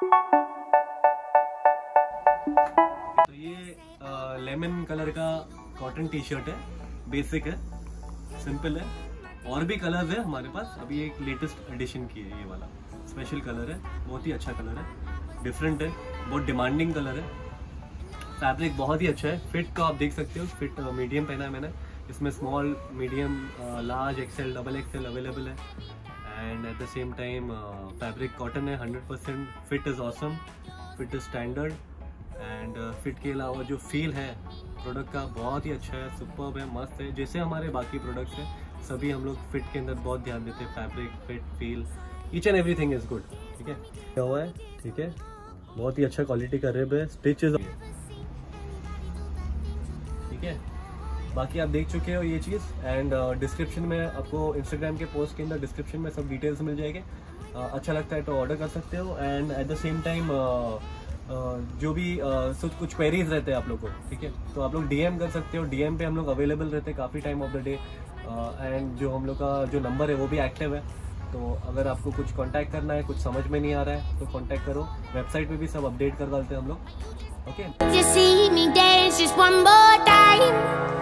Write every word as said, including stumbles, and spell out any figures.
तो ये lemon colour का कॉटन टी शर्ट है, बेसिक है, सिंपल है। और भी कलर्स है हमारे पास, अभी एक लेटेस्ट एडिशन की है, ये वाला स्पेशल कलर है, बहुत ही अच्छा कलर है, डिफरेंट है, बहुत डिमांडिंग कलर है। फैब्रिक बहुत ही अच्छा है। फिट का आप देख सकते हो, फिट मीडियम पहना है मैंने, इसमें small, medium, large, XL, double XL available है। And at the same time fabric cotton है, hundred percent. Fit is awesome, fit is standard. And fit के अलावा जो फील है प्रोडक्ट का बहुत ही अच्छा है, सुपर्ब है, मस्त है। जैसे हमारे बाकी प्रोडक्ट्स हैं, सभी हम लोग फिट के अंदर बहुत ध्यान देते हैं। Fabric, fit, feel, each and everything is good. ठीक है, क्या हुआ है, ठीक है, बहुत ही अच्छा क्वालिटी का रिब है, स्टिचेस, ठीक है। बाकी आप देख चुके हो ये चीज़। एंड डिस्क्रिप्शन में आपको इंस्टाग्राम के पोस्ट के अंदर डिस्क्रिप्शन में सब डिटेल्स मिल जाएंगे। uh, अच्छा लगता है तो ऑर्डर कर सकते हो। And at the same time जो भी uh, कुछ क्वेरीज रहते हैं आप लोग को, ठीक है, तो आप लोग डीएम कर सकते हो। डीएम पे हम लोग अवेलेबल रहते हैं काफ़ी time of the day. And जो हम लोग का जो नंबर है वो भी एक्टिव है, तो अगर आपको कुछ कांटेक्ट करना है, कुछ समझ में नहीं आ रहा है तो कांटेक्ट करो। वेबसाइट पे भी सब अपडेट कर डालते हैं हम लोग। ओके।